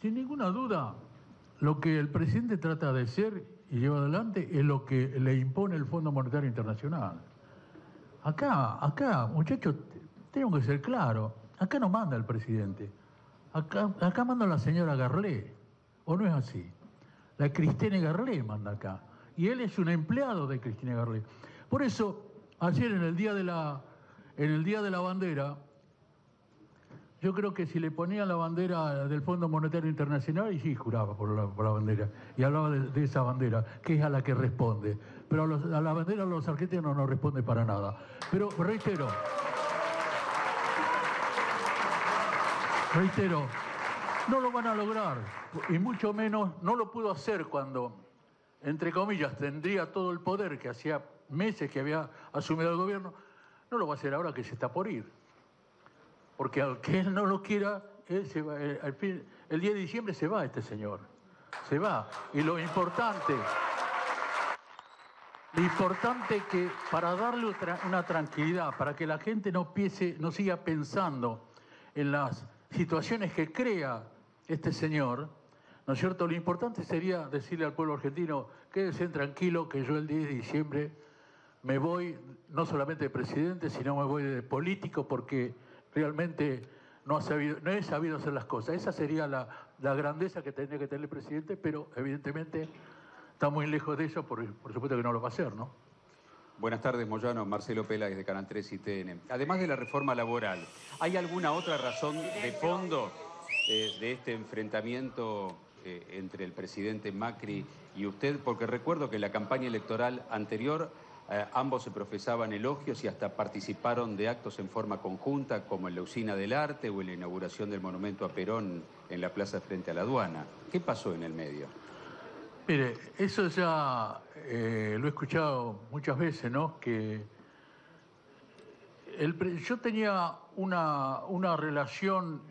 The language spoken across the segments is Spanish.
Sin ninguna duda, lo que el presidente trata de hacer y lleva adelante es lo que le impone el Fondo Monetario Internacional. Acá, muchachos, tenemos que ser claros. Acá no manda el presidente. Acá manda la señora Garlé. ¿O no es así? La Christine Garlé manda acá. Y él es un empleado de Christine Garlé. Por eso, ayer en el Día de la Bandera, yo creo que si le ponían la bandera del Fondo Monetario Internacional, y sí juraba por la bandera, y hablaba de esa bandera, que es a la que responde. Pero a la bandera los argentinos no responde para nada. Pero reitero, no lo van a lograr, y mucho menos no lo pudo hacer cuando, entre comillas, tendría todo el poder que hacía meses que había asumido el gobierno. No lo va a hacer ahora que se está por ir. Porque aunque él no lo quiera, él se va, el 10 de diciembre se va este señor. Se va. Y lo importante que para darle una tranquilidad, para que la gente no siga pensando en las situaciones que crea este señor, ¿no es cierto? Lo importante sería decirle al pueblo argentino, quédense tranquilo que yo el 10 de diciembre me voy, no solamente de presidente, sino me voy de político, porque realmente no he sabido hacer las cosas. Esa sería la grandeza que tendría que tener el presidente, pero evidentemente está muy lejos de eso, por supuesto que no lo va a hacer, ¿no? Buenas tardes, Moyano. Marcelo Peláez de Canal 3 y TN. Además de la reforma laboral, ¿hay alguna otra razón de fondo de este enfrentamiento entre el presidente Macri y usted? Porque recuerdo que en la campaña electoral anterior ambos se profesaban elogios y hasta participaron de actos en forma conjunta, como en la Usina del Arte o en la inauguración del monumento a Perón en la plaza frente a la aduana. ¿Qué pasó en el medio? Mire, eso ya lo he escuchado muchas veces, ¿no? Que yo tenía una relación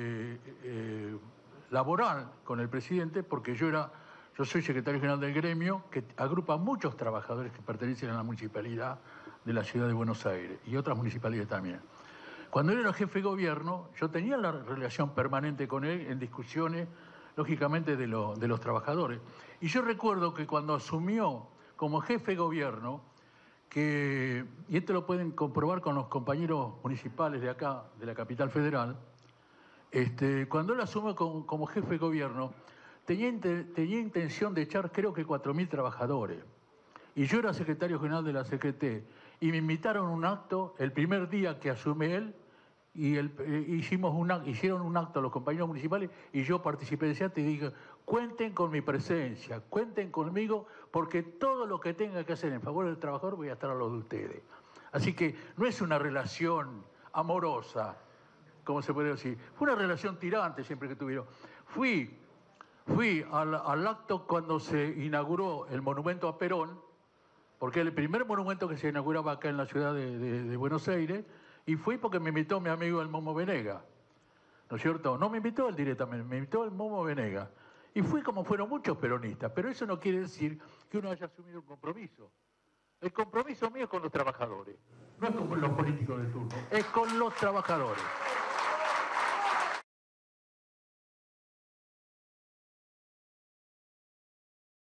laboral con el presidente, porque yo soy secretario general del gremio, que agrupa a muchos trabajadores que pertenecen a la municipalidad de la ciudad de Buenos Aires y otras municipalidades también. Cuando él era jefe de gobierno, yo tenía la relación permanente con él en discusiones, lógicamente, de los trabajadores. Y yo recuerdo que cuando asumió como jefe de gobierno, y esto lo pueden comprobar con los compañeros municipales de acá, de la capital federal, cuando él asumió como jefe de gobierno, tenía intención de echar, creo que 4.000 trabajadores. Y yo era secretario general de la CGT, y me invitaron a un acto el primer día que asume él, y hicieron un acto los compañeros municipales, y yo participé de ese acto y dije, cuenten con mi presencia, cuenten conmigo, porque todo lo que tenga que hacer en favor del trabajador voy a estar a lo de ustedes. Así que no es una relación amorosa, como se puede decir, fue una relación tirante siempre que tuvieron. Fui al acto cuando se inauguró el monumento a Perón, porque era el primer monumento que se inauguraba acá en la ciudad de Buenos Aires, y fui porque me invitó mi amigo el Momo Venega, ¿no es cierto? No me invitó él directamente, me invitó el Momo Venega. Y fui como fueron muchos peronistas, pero eso no quiere decir que uno haya asumido un compromiso. El compromiso mío es con los trabajadores, no es con los políticos de turno, es con los trabajadores.